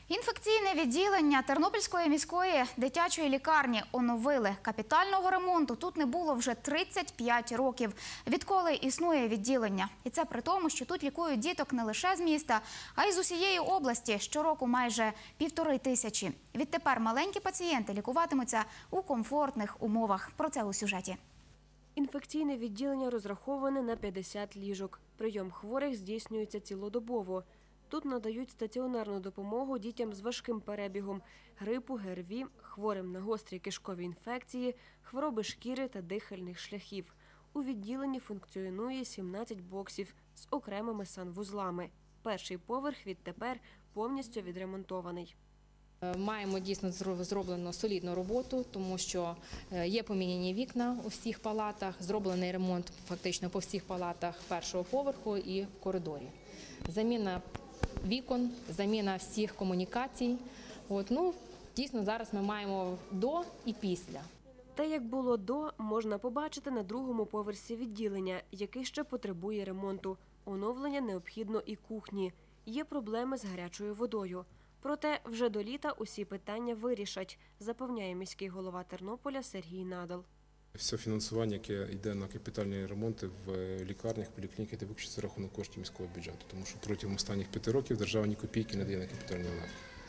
Інфекційне відділення Тернопільської міської дитячої лікарні оновили. Капітального ремонту тут не було вже 35 років, відколи існує відділення. І це при тому, що тут лікують діток не лише з міста, а й з усієї області. Щороку майже 1500. Відтепер маленькі пацієнти лікуватимуться у комфортних умовах. Про це у сюжеті. Інфекційне відділення розраховане на 50 ліжок. Прийом хворих здійснюється цілодобово. Тут надають стаціонарну допомогу дітям з важким перебігом – грипу, ГРВІ, хворим на гострі кишкові інфекції, хвороби шкіри та дихальних шляхів. У відділенні функціонує 17 боксів з окремими санвузлами. Перший поверх відтепер повністю відремонтований. Маємо дійсно зроблену солідну роботу, тому що є поміняні вікна у всіх палатах, зроблений ремонт фактично по всіх палатах першого поверху і в коридорі. Заміна вікон, заміна всіх комунікацій. Дійсно, зараз ми маємо до і після. Те, як було до, можна побачити на другому поверсі відділення, який ще потребує ремонту. Оновлення необхідно і кухні. Є проблеми з гарячою водою. Проте вже до літа усі питання вирішать, запевняє міський голова Тернополя Сергій Надал. Все фінансування, яке йде на капітальні ремонти в лікарнях, поліклініках, це виключно за рахунок коштів міського бюджету, тому що протягом останніх 5 років держава ні копійки не дає на капітальні ремонти.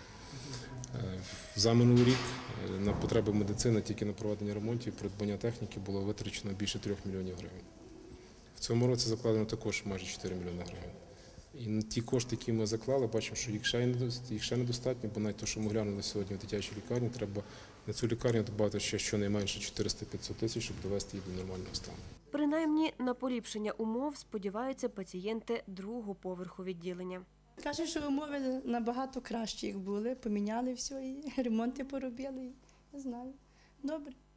За минулий рік на потреби медицини тільки на проведення ремонтів, придбання техніки було витрачено більше 3 мільйонів гривень. В цьому році закладено також майже 4 мільйони гривень. І ті кошти, які ми заклали, бачимо, що їх ще недостатньо, бо навіть те, що ми глянули сьогодні в дитячій лікарні, треба на цю лікарню додати ще щонайменше 400-500 тисяч, щоб довести її до нормального стану. Принаймні на поліпшення умов сподіваються пацієнти другого поверху відділення. Кажуть, що умови набагато кращі, як були, поміняли все і ремонти поробили. Не знаю. Добре.